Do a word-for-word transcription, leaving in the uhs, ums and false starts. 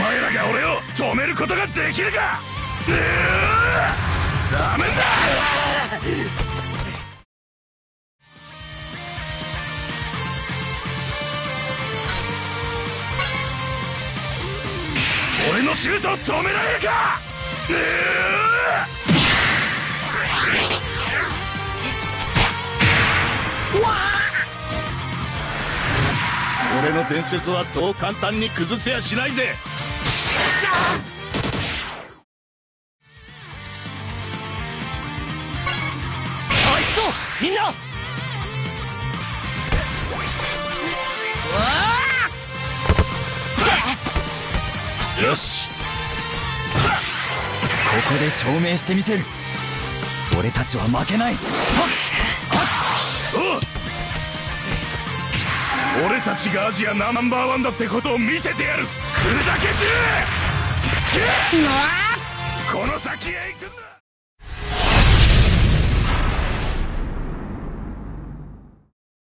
前らが俺を止めることができるか。うーダメだ。俺のシュートを止められるか。うー俺の伝説はそう簡単に崩せやしないぜ。 あいつとみんな。 よし、 ここで証明してみせる。俺たちは負けない。 おう、俺たちがアジアナンバーワンだってことを見せてやる。砕け散れ。